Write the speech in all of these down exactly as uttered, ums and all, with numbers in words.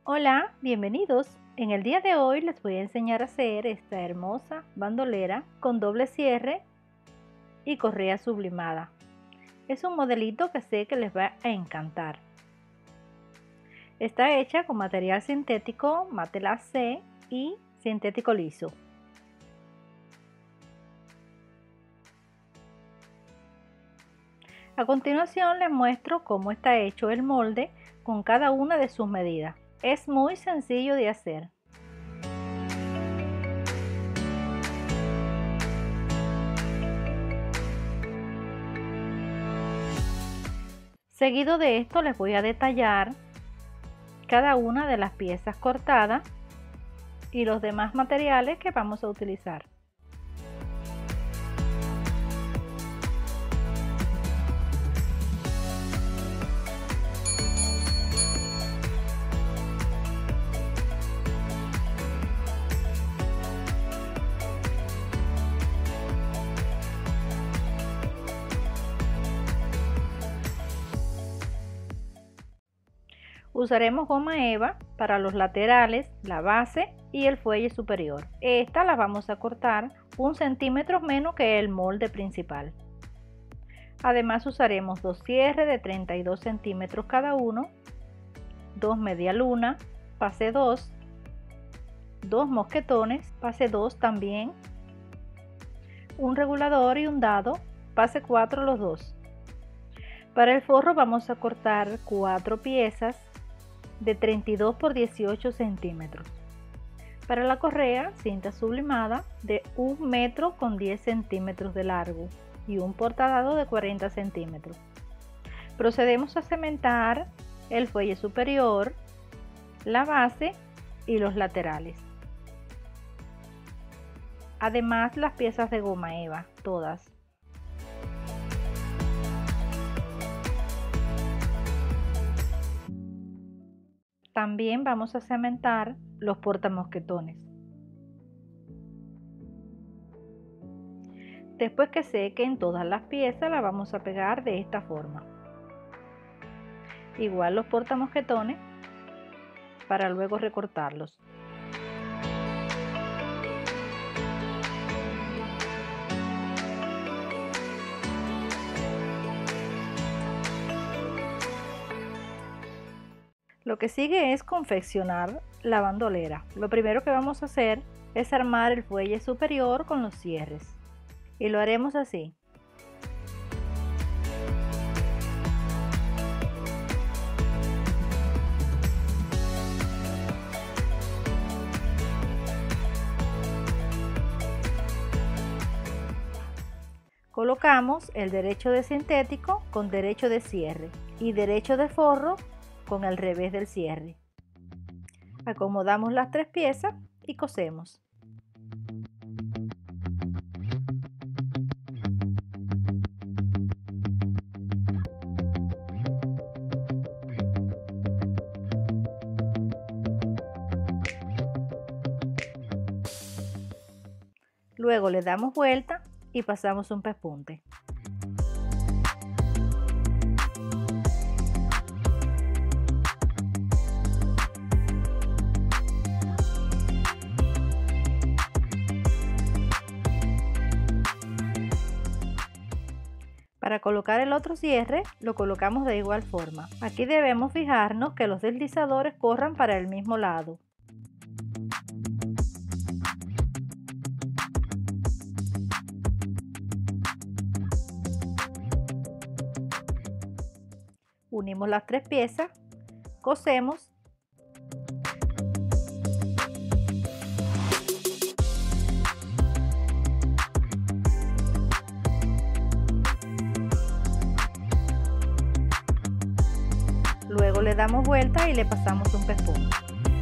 Hola, bienvenidos. En el día de hoy les voy a enseñar a hacer esta hermosa bandolera con doble cierre y correa sublimada. Es un modelito que sé que les va a encantar. Está hecha con material sintético Matelas C y sintético liso. A continuación les muestro cómo está hecho el molde con cada una de sus medidas. Es muy sencillo de hacer. Seguido de esto les voy a detallar cada una de las piezas cortadas y los demás materiales que vamos a utilizar. Usaremos goma eva para los laterales, la base y el fuelle superior. Esta la vamos a cortar un centímetro menos que el molde principal. Además usaremos dos cierres de treinta y dos centímetros cada uno, dos media luna, pase dos, dos mosquetones, pase dos también, un regulador y un dado, pase cuatro los dos. Para el forro vamos a cortar cuatro piezas de treinta y dos por dieciocho centímetros. Para la correa, cinta sublimada de un metro con diez centímetros de largo y un portadado de cuarenta centímetros. Procedemos a cementar el fuelle superior, la base y los laterales. Además, las piezas de goma eva, todas. También vamos a cementar los portamosquetones. Después que sequen todas las piezas, las vamos a pegar de esta forma. Igual los portamosquetones para luego recortarlos. Lo que sigue es confeccionar la bandolera. Lo primero que vamos a hacer es armar el fuelle superior con los cierres. Y lo haremos así. Colocamos el derecho de sintético con derecho de cierre y derecho de forro con el revés del cierre. Acomodamos las tres piezas y cosemos. Luego le damos vuelta y pasamos un pespunte. Para colocar el otro cierre, lo colocamos de igual forma. Aquí debemos fijarnos que los deslizadores corran para el mismo lado. Unimos las tres piezas, cosemos. Luego le damos vuelta y le pasamos un pespunte.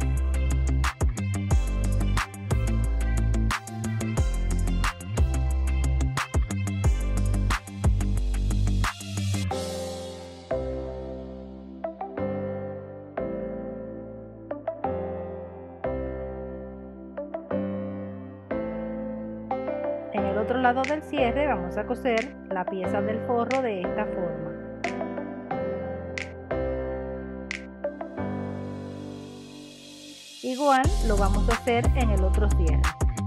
En el otro lado del cierre vamos a coser la pieza del forro de esta forma. Igual lo vamos a hacer en el otro cierre.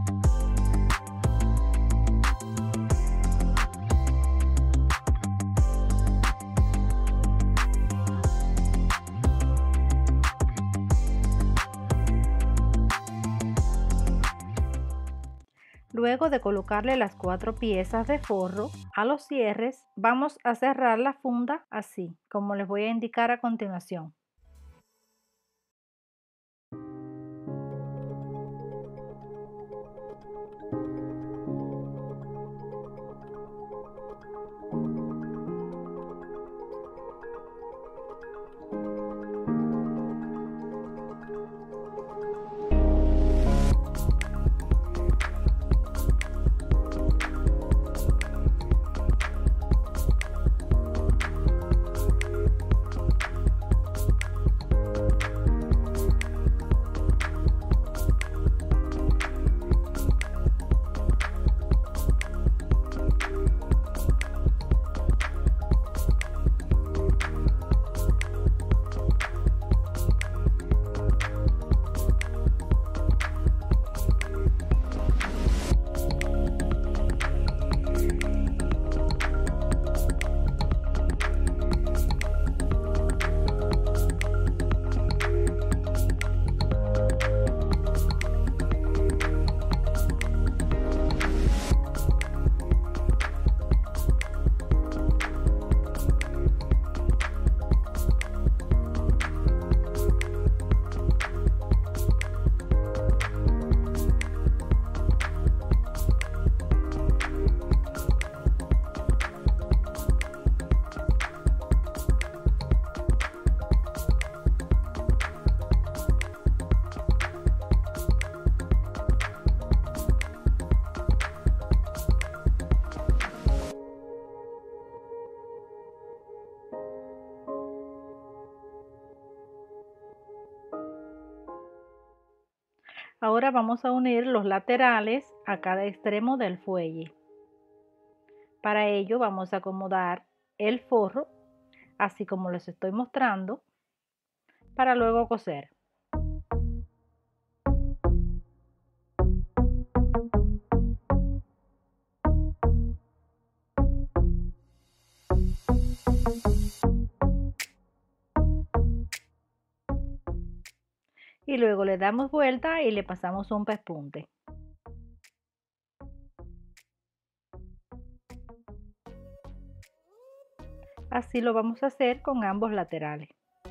Luego de colocarle las cuatro piezas de forro a los cierres, vamos a cerrar la funda así, como les voy a indicar a continuación. Ahora vamos a unir los laterales a cada extremo del fuelle. Para ello vamos a acomodar el forro, así como les estoy mostrando, para luego coser. Y luego le damos vuelta y le pasamos un pespunte. Así lo vamos a hacer con ambos laterales.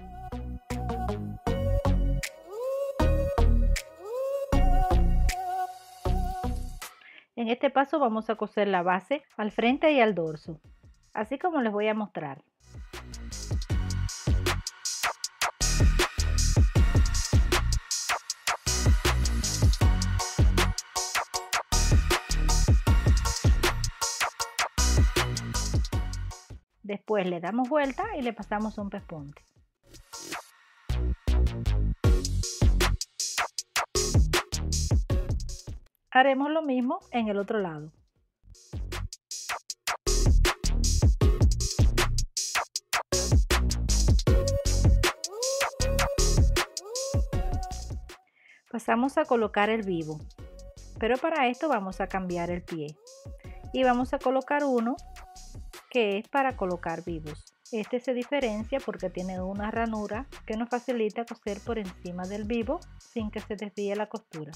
En este paso vamos a coser la base al frente y al dorso, así como les voy a mostrar. Después le damos vuelta y le pasamos un pespunte. Haremos lo mismo en el otro lado. Pasamos a colocar el vivo, pero para esto vamos a cambiar el pie y vamos a colocar uno que es para colocar vivos. Este se diferencia porque tiene una ranura que nos facilita coser por encima del vivo sin que se desvíe la costura.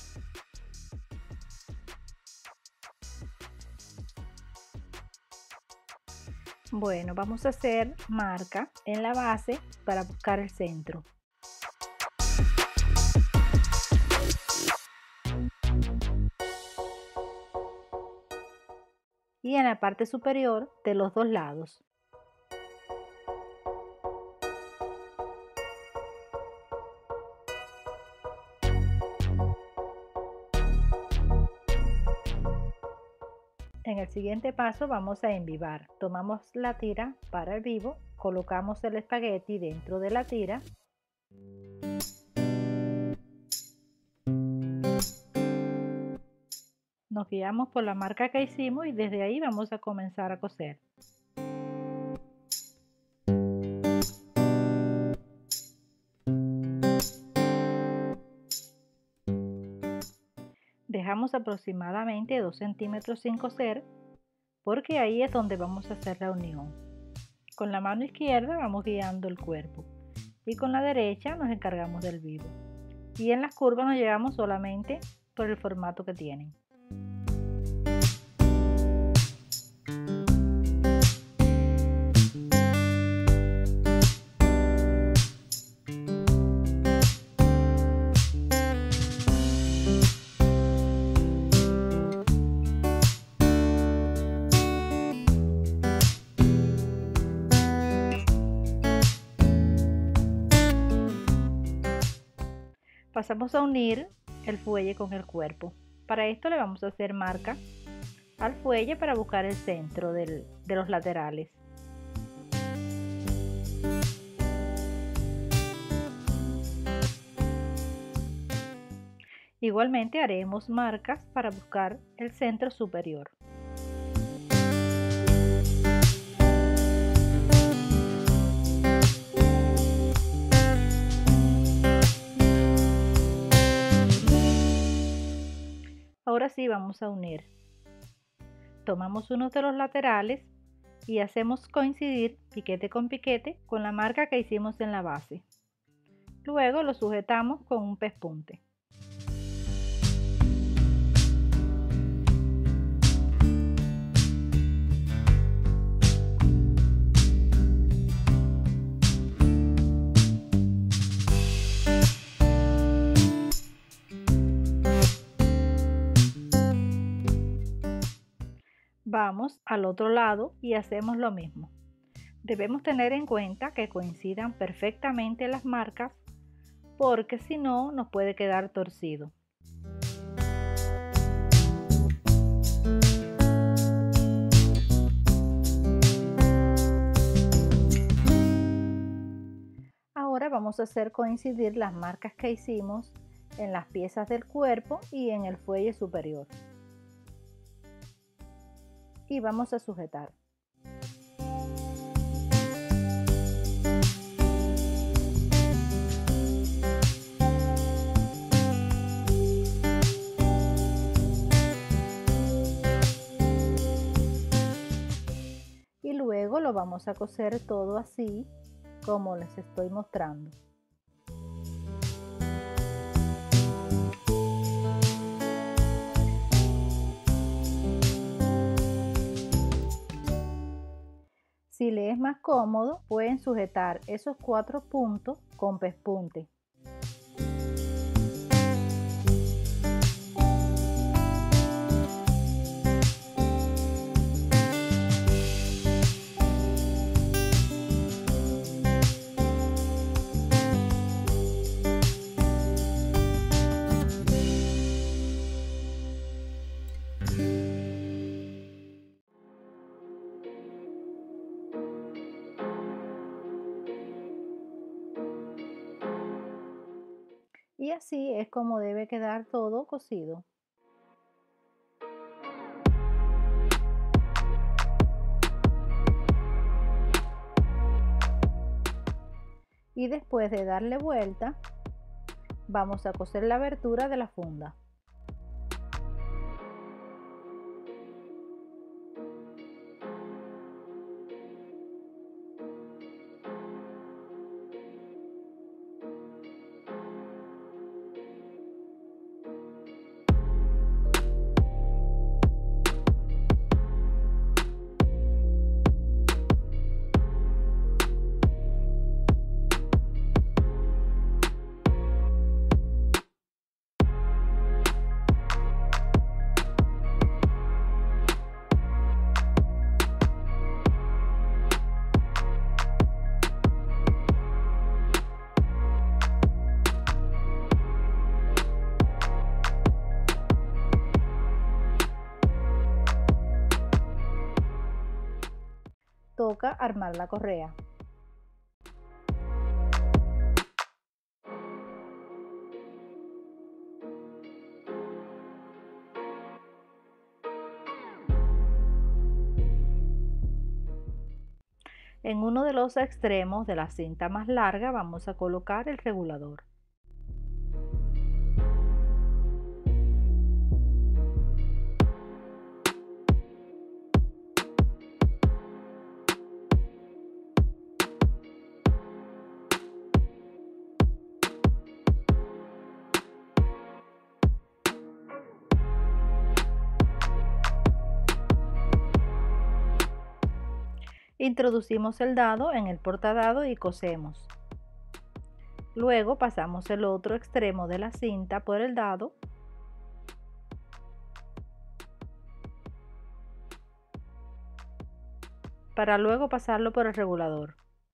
Bueno, vamos a hacer marca en la base para buscar el centro. Y en la parte superior de los dos lados. En el siguiente paso vamos a envivar. Tomamos la tira para el vivo, colocamos el espagueti dentro de la tira. Nos guiamos por la marca que hicimos y desde ahí vamos a comenzar a coser. Dejamos aproximadamente dos centímetros sin coser, porque ahí es donde vamos a hacer la unión. Con la mano izquierda vamos guiando el cuerpo y con la derecha nos encargamos del vivo. Y en las curvas nos llevamos solamente por el formato que tienen. Pasamos a unir el fuelle con el cuerpo. Para esto le vamos a hacer marca al fuelle para buscar el centro del, de los laterales. Igualmente haremos marcas para buscar el centro superior. Ahora sí vamos a unir. Tomamos uno de los laterales y hacemos coincidir piquete con piquete con la marca que hicimos en la base. Luego lo sujetamos con un pespunte. Vamos al otro lado y hacemos lo mismo. Debemos tener en cuenta que coincidan perfectamente las marcas, porque si no nos puede quedar torcido. Ahora vamos a hacer coincidir las marcas que hicimos en las piezas del cuerpo y en el fuelle superior. Y vamos a sujetar. Y luego lo vamos a coser todo así como les estoy mostrando. Si les es más cómodo, pueden sujetar esos cuatro puntos con pespunte. Y así es como debe quedar todo cosido. Y después de darle vuelta, vamos a coser la abertura de la funda. Toca armar la correa. En uno de los extremos de la cinta más larga vamos a colocar el regulador. Introducimos el dado en el portadado y cosemos. Luego pasamos el otro extremo de la cinta por el dado para luego pasarlo por el regulador.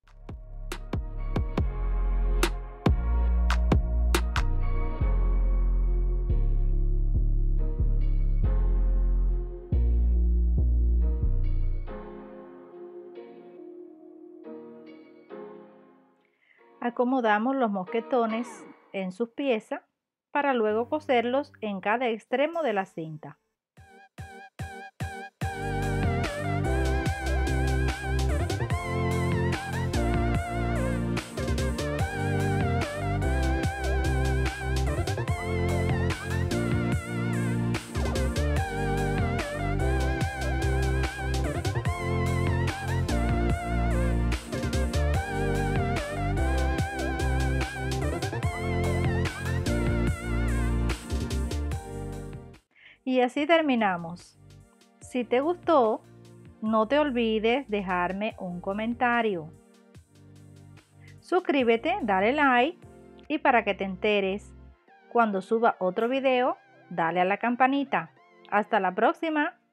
Acomodamos los mosquetones en sus piezas para luego coserlos en cada extremo de la cinta. Y así terminamos. Si te gustó, no te olvides dejarme un comentario. Suscríbete, dale like y para que te enteres cuando suba otro video, dale a la campanita. Hasta la próxima.